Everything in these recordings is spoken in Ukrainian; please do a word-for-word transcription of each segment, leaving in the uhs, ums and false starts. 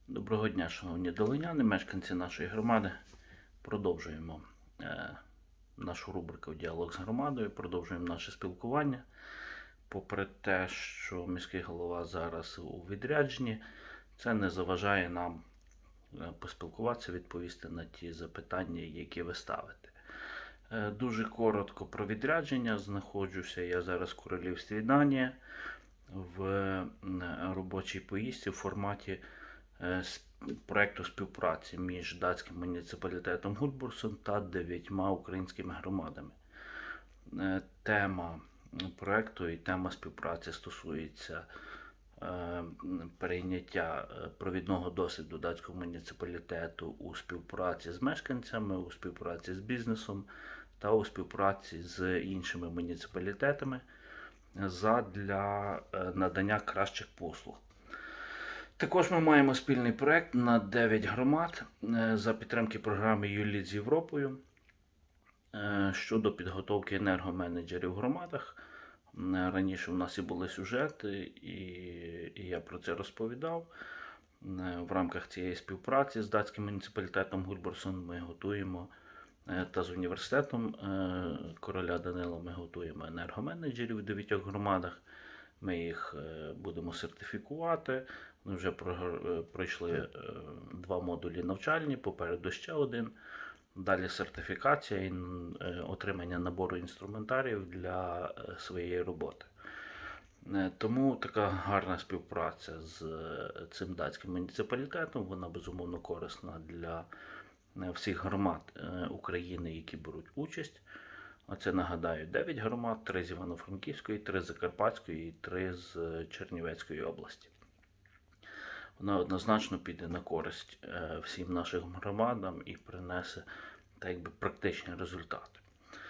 Доброго дня, шановні долиняни, мешканці нашої громади. Продовжуємо е, нашу рубрику «Діалог з громадою», продовжуємо наше спілкування. Попри те, що міський голова зараз у відрядженні, це не заважає нам поспілкуватися, відповісти на ті запитання, які ви ставите. Е, дуже коротко про відрядження. Знаходжуся я зараз в Королівстві Данія в робочій поїздці в форматі проєкту співпраці між датським муніципалітетом Гудбурсун та дев'ятьма українськими громадами. Тема проєкту і тема співпраці стосується прийняття провідного досвіду датського муніципалітету у співпраці з мешканцями, у співпраці з бізнесом та у співпраці з іншими муніципалітетами задля надання кращих послуг. Також ми маємо спільний проєкт на дев'ять громад за підтримки програми «ЮЛІД з Європою» щодо підготовки енергоменеджерів в громадах. Раніше в нас і були сюжети, і я про це розповідав. В рамках цієї співпраці з датським муніципалітетом Гудбурсун ми готуємо, та з університетом короля Данила ми готуємо енергоменеджерів в дев'ятьох громадах. Ми їх будемо сертифікувати. Ми вже пройшли два модулі навчальні, попереду ще один. Далі сертифікація і отримання набору інструментаріїв для своєї роботи. Тому така гарна співпраця з цим датським муніципалітетом, вона безумовно корисна для всіх громад України, які беруть участь. Оце, нагадаю, дев'ять громад, три з Івано-Франківської, три з Закарпатської і три з Чернівецької області. Вона однозначно піде на користь всім нашим громадам і принесе так якби практичні результати.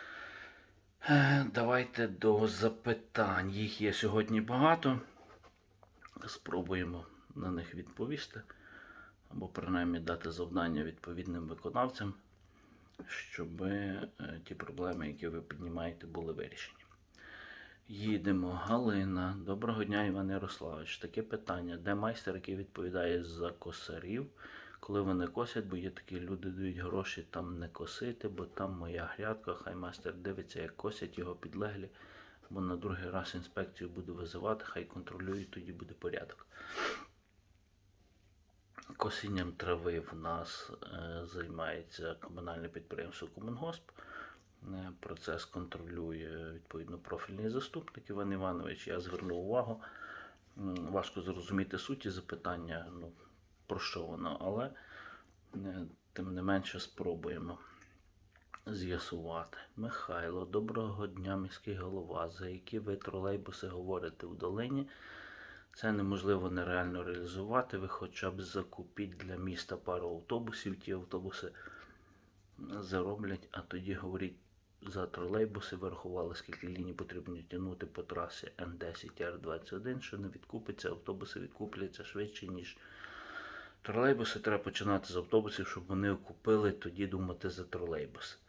Давайте до запитань. Їх є сьогодні багато. Спробуємо на них відповісти, або принаймні дати завдання відповідним виконавцям, щоб ті проблеми, які ви піднімаєте, були вирішені. Їдемо. Галина. Доброго дня, Іван Ярославович. Таке питання. Де майстер, який відповідає за косарів, коли вони косять, бо є такі люди, дають гроші там не косити, бо там моя грядка, хай майстер дивиться, як косять його підлеглі, бо на другий раз інспекцію буду визивати, хай контролюють, тоді буде порядок. Косінням трави в нас е, займається комунальне підприємство «Комунгосп». Е, процес контролює, відповідно, профільний заступник Іван Іванович. Я звернув увагу. Е, важко зрозуміти суті запитання, ну, про що воно, але е, тим не менше спробуємо з'ясувати. Михайло, доброго дня, міський голова. За які ви тролейбуси говорите у долині? Це неможливо нереально реалізувати, ви хоча б закупіть для міста пару автобусів, ті автобуси зароблять, а тоді говоріть за тролейбуси, вирахували, скільки ліній потрібно тягнути по трасі Н десять Р двадцять один, що не відкупиться, автобуси відкупляться швидше, ніж тролейбуси. Треба починати з автобусів, щоб вони окупили, тоді думати за тролейбуси.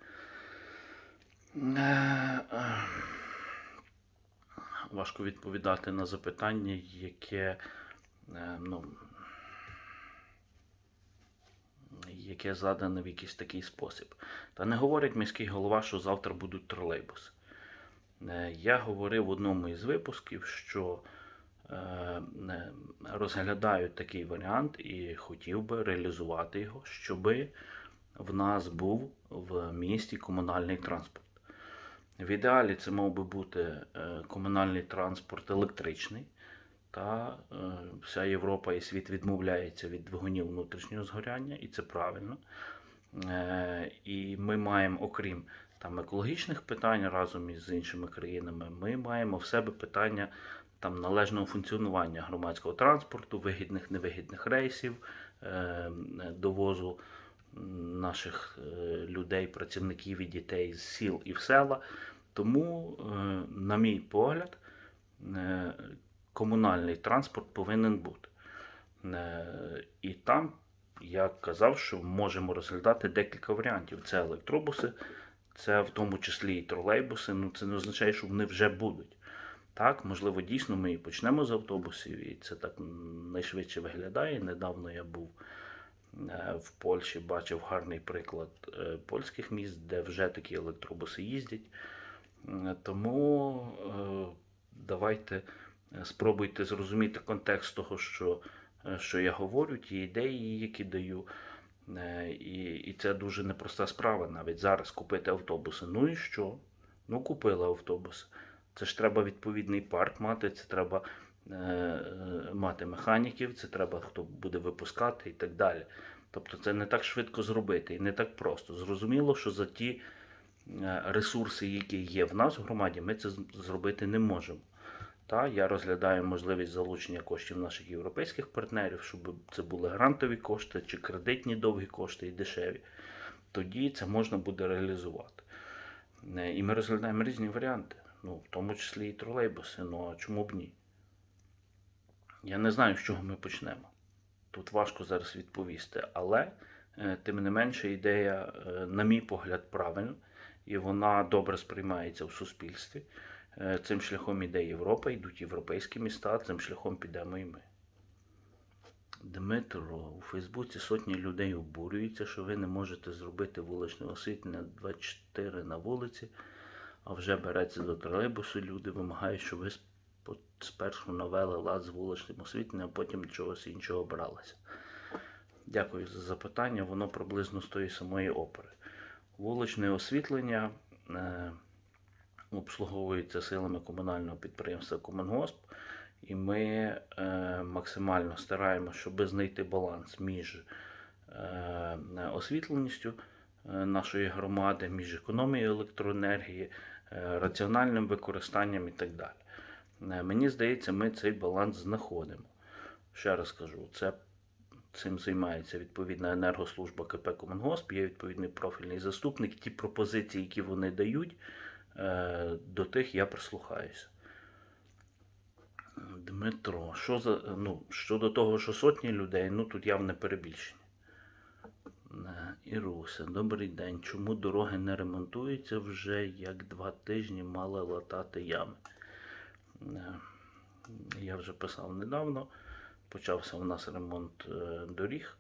Важко відповідати на запитання, яке, ну, яке задане в якийсь такий спосіб. Та не говорить міський голова, що завтра будуть тролейбуси. Я говорив в одному із випусків, що розглядаю такий варіант і хотів би реалізувати його, щоб в нас був в місті комунальний транспорт. В ідеалі це мав би бути комунальний транспорт електричний, та вся Європа і світ відмовляється від двигунів внутрішнього згоряння, і це правильно. І ми маємо, окрім там екологічних питань разом із іншими країнами, ми маємо в себе питання там належного функціонування громадського транспорту, вигідних, невигідних рейсів, довозу наших людей, працівників і дітей з сіл і в села. Тому, на мій погляд, комунальний транспорт повинен бути. І там я казав, що можемо розглядати декілька варіантів. Це електробуси, це в тому числі і тролейбуси. Ну, це не означає, що вони вже будуть. Так, можливо, дійсно ми і почнемо з автобусів, і це так найшвидше виглядає. Недавно я був в Польщі, бачив гарний приклад польських міст, де вже такі електробуси їздять. Тому давайте спробуйте зрозуміти контекст того, що, що я говорю, ті ідеї, які даю. І, і це дуже непроста справа навіть зараз купити автобуси. Ну і що? Ну, купили автобуси. Це ж треба відповідний парк мати, це треба е, мати механіків, це треба хто буде випускати і так далі. Тобто це не так швидко зробити і не так просто. Зрозуміло, що за ті ресурси, які є в нас в громаді, ми це зробити не можемо. Та, я розглядаю можливість залучення коштів наших європейських партнерів, щоб це були грантові кошти чи кредитні довгі кошти і дешеві. Тоді це можна буде реалізувати. І ми розглядаємо різні варіанти, ну, в тому числі і тролейбуси. Ну а чому б ні? Я не знаю, з чого ми почнемо. Тут важко зараз відповісти, але тим не менше ідея, на мій погляд, правильна, і вона добре сприймається в суспільстві. Цим шляхом іде Європа, йдуть європейські міста, цим шляхом підемо і ми. Дмитро, у Фейсбуці сотні людей обурюються, що ви не можете зробити вуличне освітлення двадцять чотири на вулиці, а вже береться до тролейбусу, люди вимагають, щоб ви спершу навели лад з вуличним освітленням, а потім до чогось іншого бралися. Дякую за запитання, воно приблизно з тої самої опери. Вуличне освітлення е, обслуговується силами комунального підприємства «Комунгосп», і ми е, максимально стараємося, щоб знайти баланс між е, освітленістю е, нашої громади, між економією електроенергії, е, раціональним використанням і так далі. Е, мені здається, ми цей баланс знаходимо. Ще раз кажу, це, цим займається відповідна енергослужба КП «Комунгосп», є відповідний профільний заступник. Ті пропозиції, які вони дають, е, до тих я прислухаюся. Дмитро, що за, ну, щодо того, що сотні людей, ну тут явне перебільшення. Іруся, добрий день. Чому дороги не ремонтуються вже як два тижні мали латати ями? Я вже писав недавно, почався у нас ремонт доріг.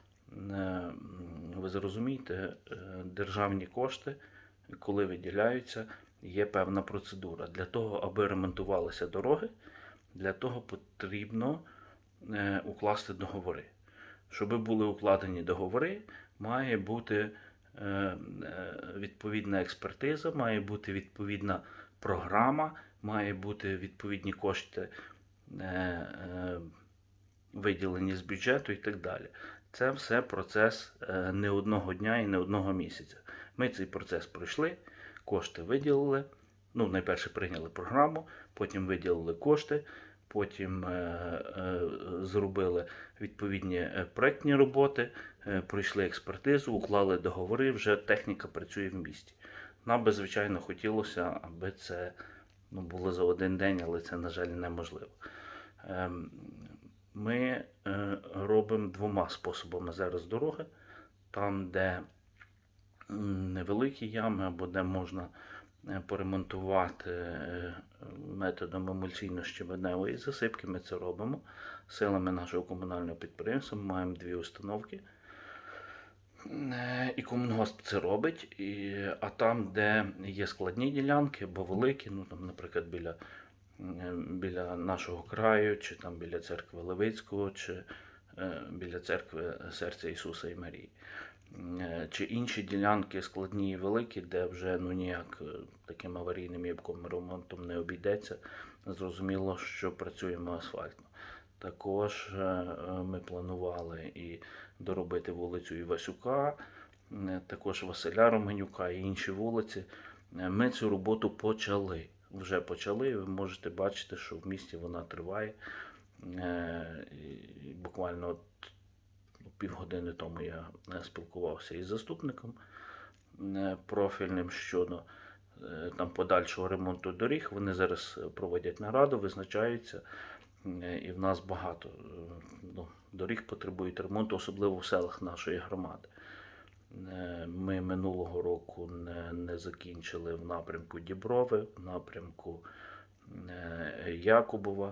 Ви зрозумієте, державні кошти, коли виділяються, є певна процедура. Для того, аби ремонтувалися дороги, для того потрібно е, укласти договори. Щоб були укладені договори, має бути е, е, відповідна експертиза, має бути відповідна програма, має бути відповідні кошти е, е, виділені з бюджету і так далі. Це все процес е, не одного дня і не одного місяця. Ми цей процес пройшли, кошти виділили, ну, найперше прийняли програму, потім виділили кошти, потім е, е, зробили відповідні е, проєктні роботи, е, пройшли експертизу, уклали договори, вже техніка працює в місті. Нам би, звичайно, хотілося, аби це ну, було за один день, але це, на жаль, неможливо. Е, ми е, робимо двома способами зараз дороги. Там, де невеликі ями, або де можна поремонтувати методом емульсійно-щебеневої засипки, ми це робимо. Силами нашого комунального підприємства ми маємо дві установки. І Комунгосп це робить. І, а там, де є складні ділянки, або великі, ну там, наприклад, біля, біля нашого краю, чи там біля церкви Левицького, чи е, біля церкви Серця Ісуса і Марії, чи інші ділянки складні і великі, де вже ну ніяк таким аварійним ябком ремонтом не обійдеться, зрозуміло, що працюємо асфальтно. Також ми планували і доробити вулицю Івасюка, також Василя Романюка і інші вулиці. Ми цю роботу почали. Вже почали, ви можете бачити, що в місті вона триває. Буквально от півгодини тому я спілкувався із заступником профільним щодо там подальшого ремонту доріг. Вони зараз проводять нараду, визначаються, і в нас багато ну, доріг потребують ремонту, особливо в селах нашої громади. Ми минулого року не, не закінчили в напрямку Діброви, в напрямку Якубова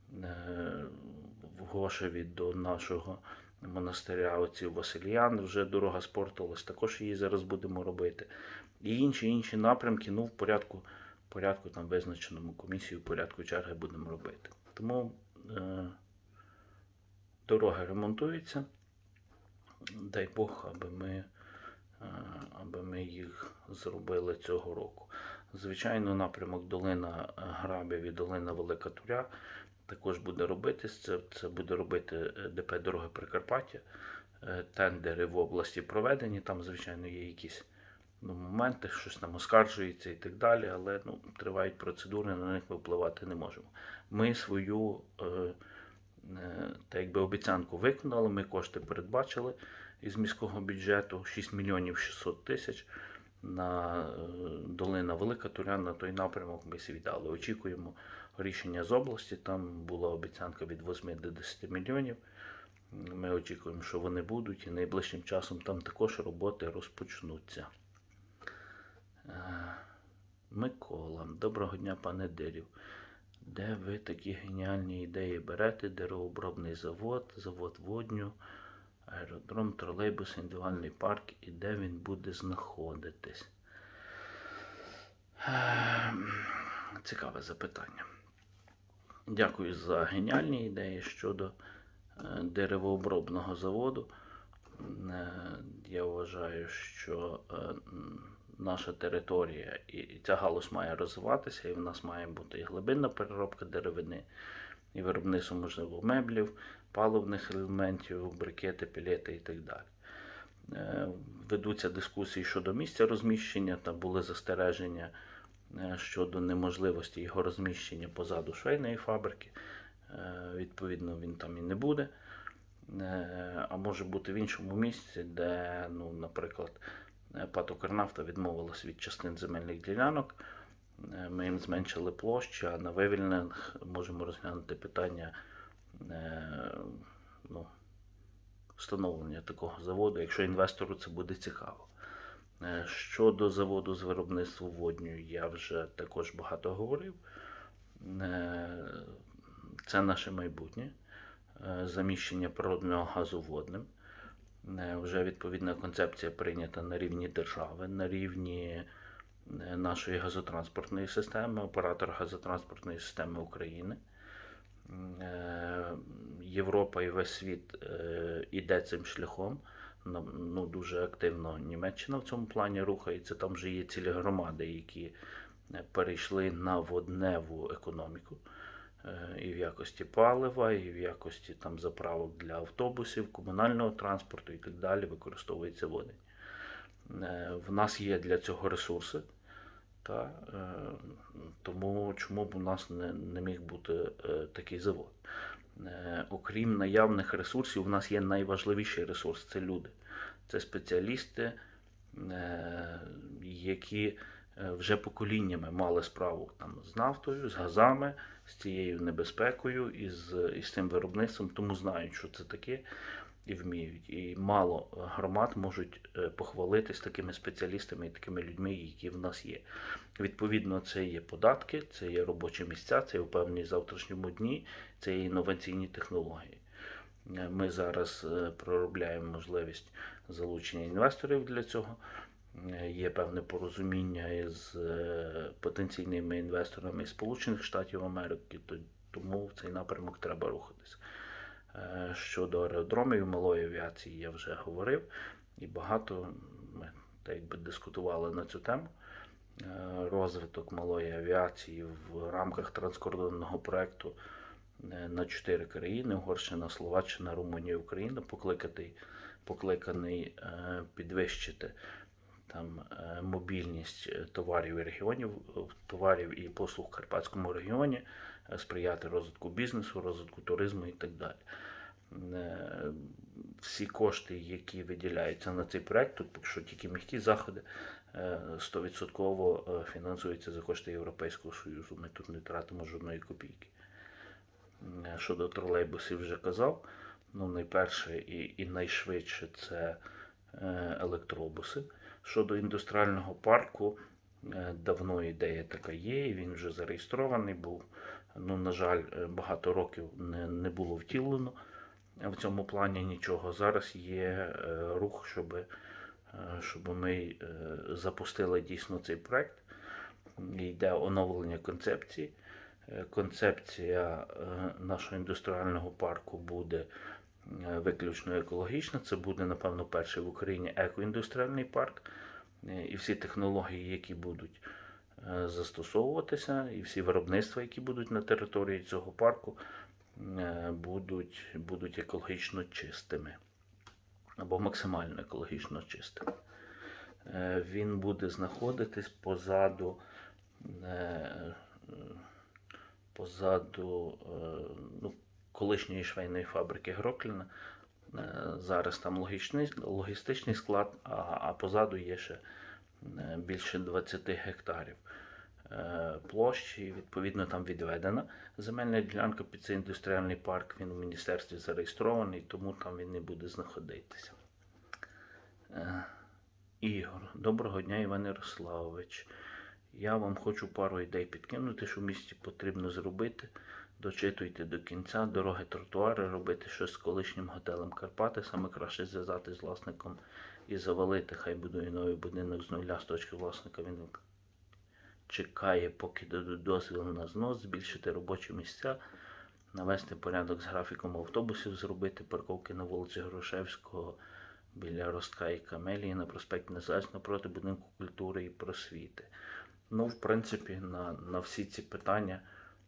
в Гошеві до нашого монастиря отців Васильян. Вже дорога спортилась, також її зараз будемо робити. І інші інші напрямки, ну, в порядку, порядку там визначеному комісією, в порядку черги будемо робити. Тому е, дороги ремонтуються. Дай Бог, аби ми, е, аби ми їх зробили цього року. Звичайно, напрямок Долина Грабів і Долина Велика Туря також буде робитись. Це, це буде робити ДП «Дороги Прикарпаття». Тендери в області проведені, там, звичайно, є якісь ну, моменти, щось там оскаржується і так далі, але ну, тривають процедури, на них ми впливати не можемо. Ми свою е, е, так якби обіцянку виконали, ми кошти передбачили із міського бюджету шість мільйонів шістсот тисяч на е, Долина Велика Туря, на той напрямок ми всі віддали. Очікуємо рішення з області, там була обіцянка від восьми до десяти мільйонів. Ми очікуємо, що вони будуть, і найближчим часом там також роботи розпочнуться. Микола. Доброго дня, пане Дирів. Де ви такі геніальні ідеї берете? Деревообробний завод, завод водню, аеродром, тролейбус, індивідуальний парк, і де він буде знаходитись? Цікаве запитання. Дякую за геніальні ідеї щодо деревообробного заводу. Я вважаю, що наша територія і ця галузь має розвиватися, і в нас має бути і глибинна переробка деревини, і виробництво, можливо, меблів, паливних елементів, брикети, пілети і так далі. Ведуться дискусії щодо місця розміщення, там були застереження щодо неможливості його розміщення позаду швейної фабрики. Відповідно, він там і не буде. А може бути в іншому місці, де, ну, наприклад, ПАТ «Укрнафта» відмовилась від частин земельних ділянок. Ми їм зменшили площу, а на вивільнених можемо розглянути питання ну, встановлення такого заводу, якщо інвестору це буде цікаво. Щодо заводу з виробництва водню, я вже також багато говорив. Це наше майбутнє. Заміщення природного газу водним. Вже відповідна концепція прийнята на рівні держави, на рівні нашої газотранспортної системи, оператора газотранспортної системи України. Європа і весь світ іде цим шляхом. Ну, дуже активно Німеччина в цьому плані рухається. Там вже є цілі громади, які перейшли на водневу економіку. І в якості палива, і в якості там заправок для автобусів, комунального транспорту і так далі використовується водень. В нас є для цього ресурси, та, тому чому б у нас не, не міг бути такий завод. Окрім наявних ресурсів, у нас є найважливіший ресурс – це люди. Це спеціалісти, які вже поколіннями мали справу там, з нафтою, з газами, з цією небезпекою і з, і з цим виробництвом, тому знають, що це таке і вміють. І мало громад можуть похвалитись такими спеціалістами і такими людьми, які в нас є. Відповідно, це є податки, це є робочі місця, це є впевненість в завтрашньому дні, це є інноваційні технології. Ми зараз проробляємо можливість залучення інвесторів для цього. Є певне порозуміння із потенційними інвесторами із Сполучених Штатів Америки, тому в цей напрямок треба рухатися. Щодо аеродромів і малої авіації я вже говорив, і багато ми так якби дискутували на цю тему. Розвиток малої авіації в рамках транскордонного проєкту на чотири країни – Угорщина, Словаччина, Румунія, Україна, покликаний, покликаний підвищити там мобільність товарів і регіонів, товарів і послуг в Карпатському регіоні, сприяти розвитку бізнесу, розвитку туризму і так далі. Всі кошти, які виділяються на цей проект, тут поки що тільки м'які заходи, сто відсотків фінансуються за кошти Європейського Союзу. Ми тут не тратимо жодної копійки. Щодо тролейбусів вже казав. Ну, найперше і, і найшвидше це електробуси. Щодо індустріального парку, Давно ідея така є, і він вже зареєстрований був. Ну, на жаль, багато років не, не було втілено в цьому плані нічого. Зараз є рух, щоб, щоб ми запустили дійсно цей проект. Йде оновлення концепції. Концепція нашого індустріального парку буде виключно екологічна. Це буде, напевно, перший в Україні екоіндустріальний парк. І всі технології, які будуть застосовуватися, і всі виробництва, які будуть на території цього парку, будуть, будуть екологічно чистими. Або максимально екологічно чистими. Він буде знаходитись позаду, позаду ну, колишньої швейної фабрики Грокліна. Зараз там логічний, логістичний склад, а, а позаду є ще більше двадцять гектарів площі. Відповідно, там відведена земельна ділянка під цей індустріальний парк. Він у міністерстві зареєстрований, тому там він не буде знаходитися. Ігор, доброго дня, Іван Ярославович. Я вам хочу пару ідей підкинути, що в місті потрібно зробити. Дочитуйте до кінця, дороги, тротуари, робити щось з колишнім готелем Карпати. Саме краще зв'язати з власником і завалити. Хай будує новий будинок з нуля, з точки власника. Він чекає, поки дадуть дозвіл на знос, збільшити робочі місця, навести порядок з графіком автобусів, зробити парковки на вулиці Грушевського, біля Ростка і Камелії, на проспекті Незалежності, напроти будинку культури і просвіти. Ну, в принципі, на, на всі ці питання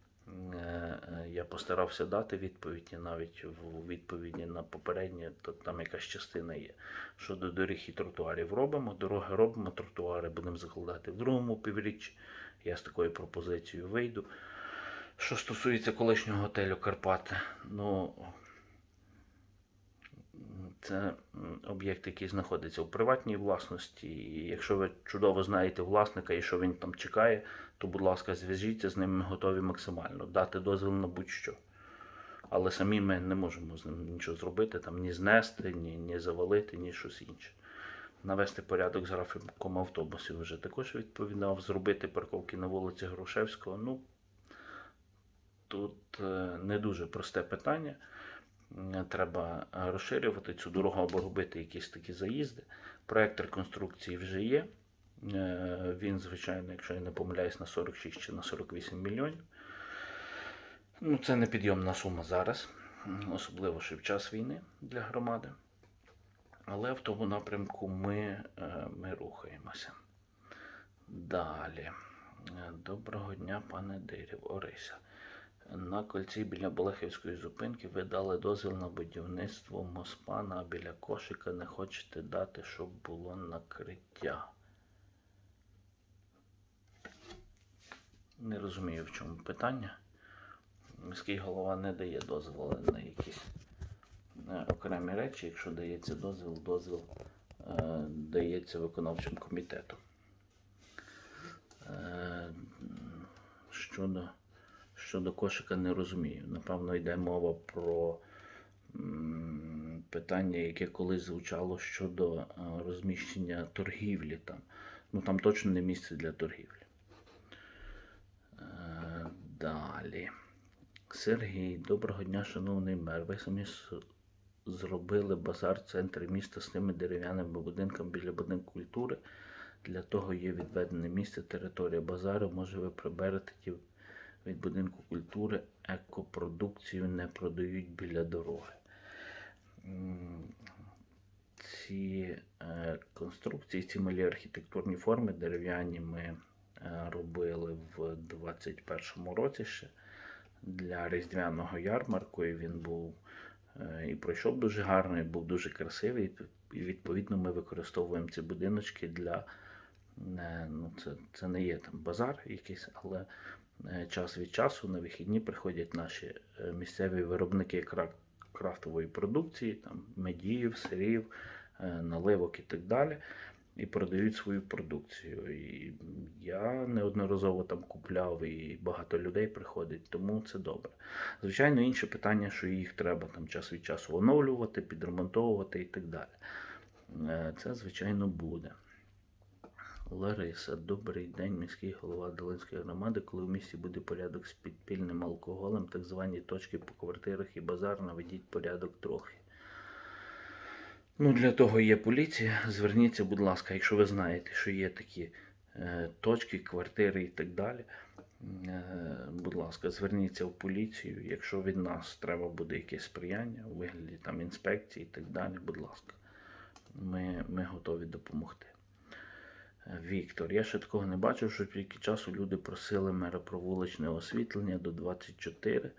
я постарався дати відповіді, навіть в відповіді на попередні, то там якась частина є. Щодо доріг і тротуарів робимо, дороги робимо, тротуари будемо закладати в другому півріччі. Я з такою пропозицією вийду. Що стосується колишнього готелю Карпати, ну, це об'єкт, який знаходиться у приватній власності. І якщо ви чудово знаєте власника і що він там чекає, то, будь ласка, зв'яжіться з ним, ми готові максимально дати дозвіл на будь-що. Але самі ми не можемо з ним нічого зробити, там ні знести, ні, ні завалити, ні щось інше. Навести порядок з графіком автобусів вже також відповідав. Зробити парковки на вулиці Грушевського. Ну, тут не дуже просте питання. Треба розширювати цю дорогу або робити якісь такі заїзди. Проект реконструкції вже є. Він, звичайно, якщо я не помиляюсь, на сорок шість чи на сорок вісім мільйонів. Ну, це непідйомна сума зараз, особливо ще в час війни для громади. Але в тому напрямку ми, ми рухаємося. Далі. Доброго дня, пане Дирів, Орися. На кольці біля Болехівської зупинки ви дали дозвіл на будівництво моспана, а біля кошика не хочете дати, щоб було накриття. Не розумію, в чому питання. Міський голова не дає дозволу на якісь окремі речі. Якщо дається дозвіл, дозвіл е, дається виконавчим комітетом. Е, щодо, щодо кошика не розумію. Напевно, йде мова про м, питання, яке колись звучало щодо е, розміщення торгівлі там. Ну, там точно не місце для торгівлі. Е, далі. Сергій, доброго дня, шановний мер. Ви самі зробили базар в центрі міста з тими дерев'яними будинками біля будинку культури. Для того є відведене місце, територія базару. Може ви приберете ті від будинку культури, екопродукцію не продають біля дороги. Ці е, конструкції, ці малі архітектурні форми дерев'яні ми е, робили в двадцять першому році ще для різдвяного ярмарку, і він був е, і пройшов дуже гарно, і був дуже красивий, і відповідно ми використовуємо ці будиночки для, е, ну це, це не є там базар якийсь, але е, час від часу на вихідні приходять наші е, місцеві виробники кра- крафтової продукції, там медіїв, сирів, е, наливок і так далі, і продають свою продукцію. І я неодноразово там купляв, і багато людей приходить, тому це добре. Звичайно, інше питання, що їх треба там час від часу оновлювати, підремонтовувати і так далі. Це, звичайно, буде. Лариса, добрий день, міський голова Долинської громади. Коли в місті буде порядок з підпільним алкоголем, так звані точки по квартирах і базар, наведіть порядок трохи. Ну, для того є поліція. Зверніться, будь ласка, якщо ви знаєте, що є такі е, точки, квартири і так далі. Е, будь ласка, зверніться в поліцію. Якщо від нас треба буде якесь сприяння у вигляді там інспекції і так далі, будь ласка, ми, ми готові допомогти. Віктор, я ще такого не бачив, що тільки часу люди просили мера про вуличне освітлення до двадцять чотири.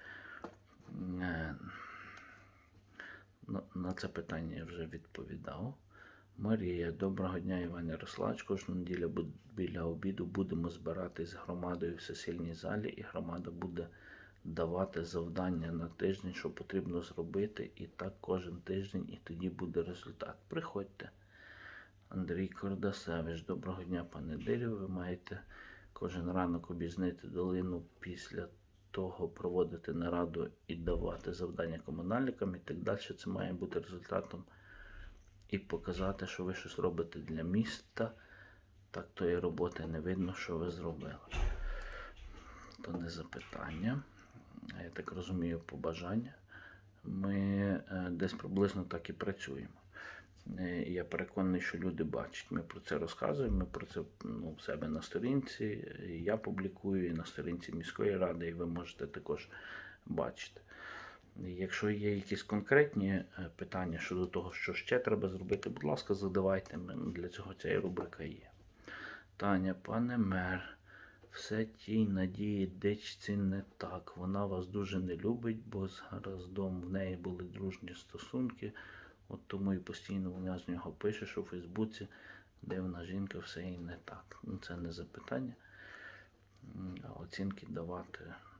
На це питання я вже відповідав. Марія, доброго дня, Іван Ярославович. Кожну неділю біля обіду будемо збиратись з громадою в сесійній залі, і громада буде давати завдання на тиждень, що потрібно зробити, і так кожен тиждень, і тоді буде результат. Приходьте. Андрій Кордасевич, доброго дня, пане Дирю. Ви маєте кожен ранок об'їзнити долину, після того проводити нараду і давати завдання комунальникам і так далі. Це має бути результатом і показати, що ви щось робите для міста. Так тої роботи не видно, що ви зробили. То не запитання. Я так розумію, побажання. Ми е, десь приблизно так і працюємо. Я переконаний, що люди бачать. Ми про це розказуємо, ми про це ну, в себе на сторінці, я публікую і на сторінці міської ради, і ви можете також бачити. Якщо є якісь конкретні питання щодо того, що ще треба зробити, будь ласка, задавайте, для цього ця рубрика є. Таня, пане мер, все тій Надії Дичці не так. Вона вас дуже не любить, бо з Гараздом в неї були дружні стосунки. От тому і постійно вона з нього пише, що у Фейсбуці дивна жінка, все і не так. Ну, це не запитання. А оцінки давати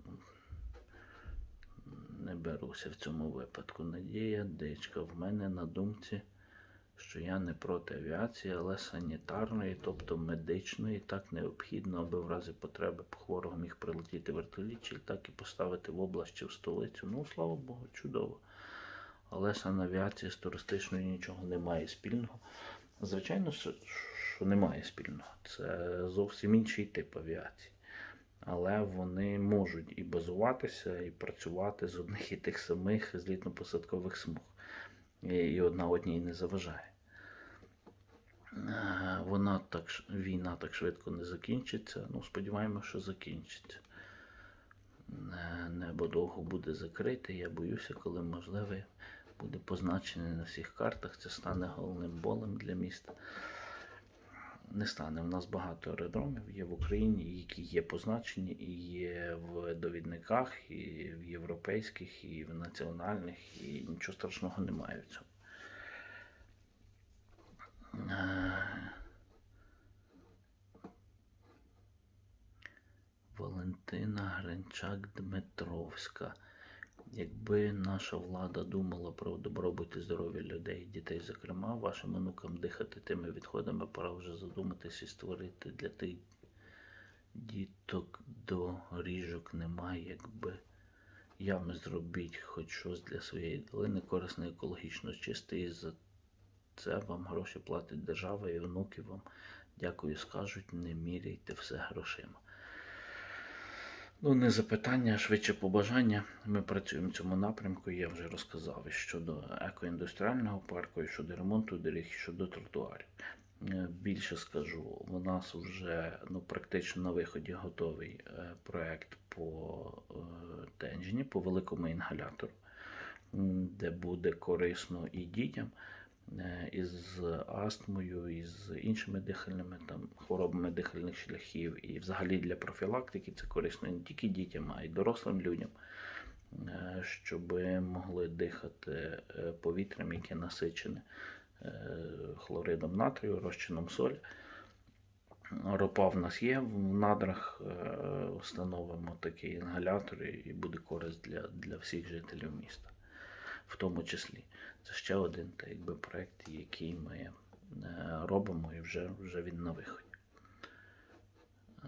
не беруся в цьому випадку. Надія Дичка, в мене на думці, що я не проти авіації, але санітарної, тобто медичної, так необхідно, аби в разі потреби хворого міг прилетіти вертоліт, чи так і поставити в область чи в столицю. Ну, слава Богу, чудово. Але санавіація з туристичною нічого не має спільного. Звичайно, що немає спільного. Це зовсім інший тип авіації. Але вони можуть і базуватися, і працювати з одних і тих самих злітно-посадкових смуг. І одна одній не заважає. Вона так, війна так швидко не закінчиться. Ну, сподіваємося, що закінчиться. Небо довго буде закрите. Я боюся, коли можливо буде позначений на всіх картах. Це стане головним болем для міста. Не стане. У нас багато аеродромів є в Україні, які є позначені, і є в довідниках, і в європейських, і в національних, і нічого страшного немає в цьому. Валентина Гринчак-Дмитровська. Якби наша влада думала про добробут і здоров'я людей, дітей зокрема, вашим онукам дихати тими відходами, пора вже задуматись і створити для тих діток доріжок немає, якби ями зробіть хоч щось для своєї долини, корисне, екологічно чисте, і за це вам гроші платить держава, і онуки вам дякую скажуть, не міряйте все грошима. Ну, не запитання, а швидше побажання. Ми працюємо в цьому напрямку, я вже розказав і щодо екоіндустріального парку, і щодо ремонту доріг, і щодо тротуарів. Більше скажу, у нас вже ну, практично на виході готовий проєкт по Тенджені, по великому інгалятору, де буде корисно і дітям, із астмою, і з іншими дихальними там, хворобами дихальних шляхів. І взагалі для профілактики це корисно не тільки дітям, а й дорослим людям, щоб могли дихати повітрям, яке насичене хлоридом натрію, розчином солі. Ропа в нас є, в надрах встановимо такі інгалятори, і буде користь для, для всіх жителів міста. В тому числі. Це ще один та, якби, проєкт, який ми е, робимо, і вже, вже він на виході. Е,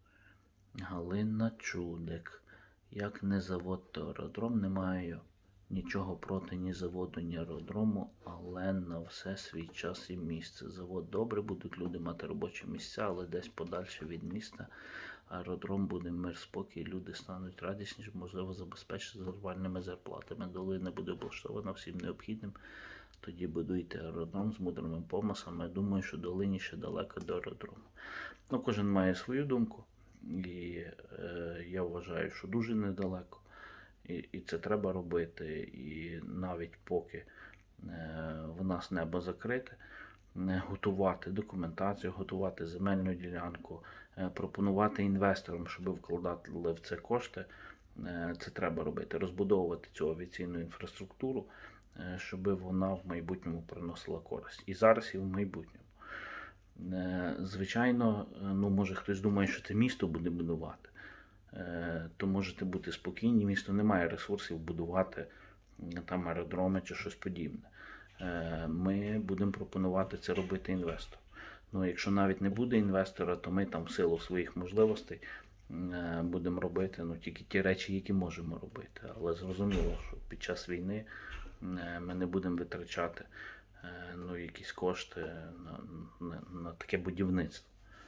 Галина Чудик. Як не завод, то аеродром, не маю Нічого проти ні заводу, ні аеродрому, але на все свій час і місце. Завод добре, будуть люди мати робочі місця, але десь подальше від міста. Аеродром буде мир, спокій, люди стануть радісніші, можливо, забезпечити нормальними зарплатами. Долина буде облаштована всім необхідним. Тоді будуйте аеродром з мудрими помислами. Думаю, що долині ще далеко до аеродрому. Ну, кожен має свою думку, і е, я вважаю, що дуже недалеко. І, і це треба робити. І навіть поки е, в нас небо закрите, е, готувати документацію, готувати земельну ділянку, е, пропонувати інвесторам, щоб вкладали в це кошти. Е, це треба робити. Розбудовувати цю авіаційну інфраструктуру, е, щоб вона в майбутньому приносила користь. І зараз, і в майбутньому. Е, звичайно, ну, може хтось думає, що це місто буде будувати. То можете бути спокійні, місто не має ресурсів будувати там аеродроми чи щось подібне. Ми будемо пропонувати це робити інвестору. Ну, якщо навіть не буде інвестора, то ми там в силу своїх можливостей будемо робити ну, тільки ті речі, які можемо робити. Але зрозуміло, що під час війни ми не будемо витрачати ну, якісь кошти на, на, на таке будівництво.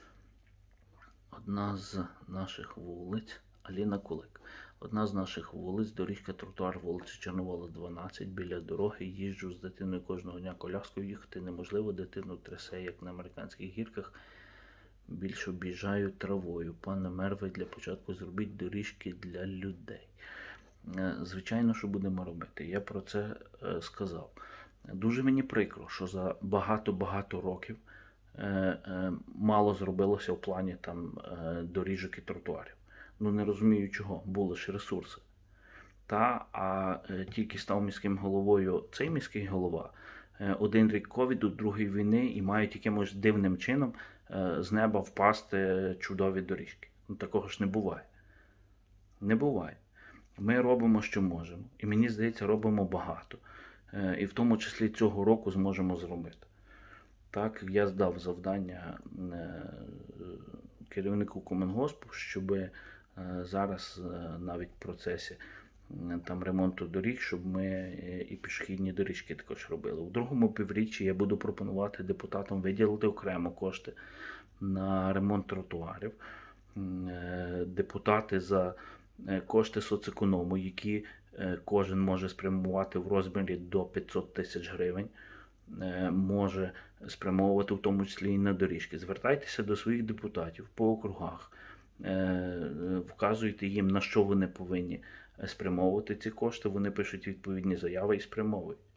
Одна з наших вулиць, Аліна Кулик. Одна з наших вулиць, доріжка тротуар вулиці Чорновола, дванадцять, біля дороги. Їжджу з дитиною кожного дня коляскою, їхати неможливо, дитину трясе, як на американських гірках. Більше об'їжджаю травою. Пане мер, ви для початку зробіть доріжки для людей. Звичайно, що будемо робити. Я про це сказав. Дуже мені прикро, що за багато-багато років мало зробилося в плані там доріжок і тротуарів. Ну, не розумію чого, були ж ресурси. Та, а тільки став міським головою цей міський голова, один рік ковіду, другий війни, і мають якимось дивним чином з неба впасти чудові доріжки. Ну, такого ж не буває. Не буває. Ми робимо, що можемо. І мені здається, робимо багато. І в тому числі цього року зможемо зробити. Так, я здав завдання керівнику Комунгоспу, щоб зараз навіть в процесі там ремонту доріг, щоб ми і пішохідні доріжки також робили. У другому півріччі я буду пропонувати депутатам виділити окремо кошти на ремонт тротуарів. Депутати за кошти соцеконому, які кожен може спрямувати в розмірі до п'ятсот тисяч гривень, може спрямовувати в тому числі і на доріжки. Звертайтеся до своїх депутатів по округах, вказуйте їм, на що вони повинні спрямовувати ці кошти, вони пишуть відповідні заяви і спрямовують.